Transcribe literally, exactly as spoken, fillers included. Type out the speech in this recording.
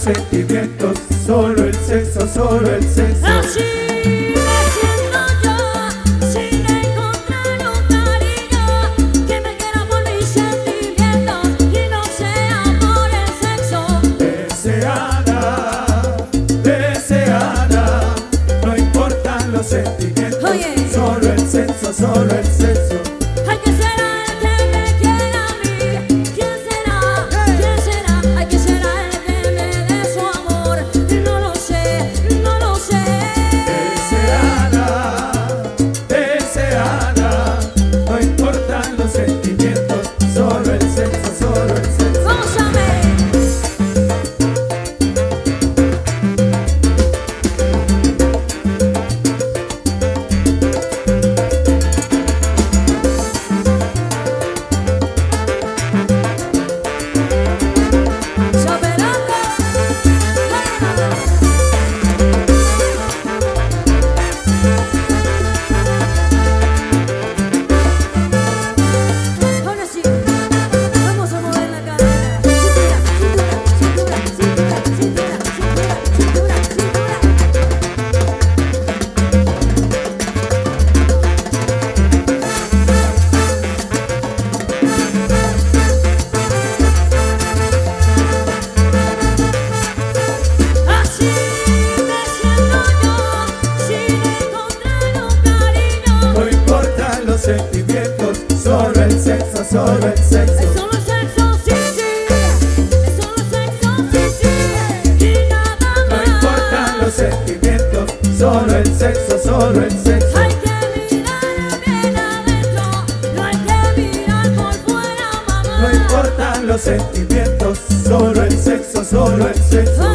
sentimientos, solo el sexo, solo el sexo. Así me siento yo, sin encontrar un cariño que me quiera por mis sentimientos y no sea por el sexo. Deseada, deseada, no importan los sentimientos. Oye. Solo el sexo, solo el sexo. Ay, ¿quién será el que me quiera a mí? ¿Quién será? ¿Quién será? Ay, ¿quién será el que me dé su amor? No lo sé, no lo sé. Deseada, deseada, no importan los sentimientos, solo el sexo, solo el sexo. Vamos a ver. Saberanda. Ahora sí, vamos a mover la cadera. Cintura, cintura, cintura, cintura, cintura, cintura, Así me siento yo, sin encontrar un cariño. No importan los sentimientos, solo el sexo, solo el sexo. Es solo sexo, sí, sí. Es solo sexo, sí, sí. Y nada No más. importan los sentimientos, solo el sexo, solo el sexo. Hay que mirar bien adentro, no hay que mirar por fuera, mamá. No importan los sentimientos, solo el sexo, solo el sexo.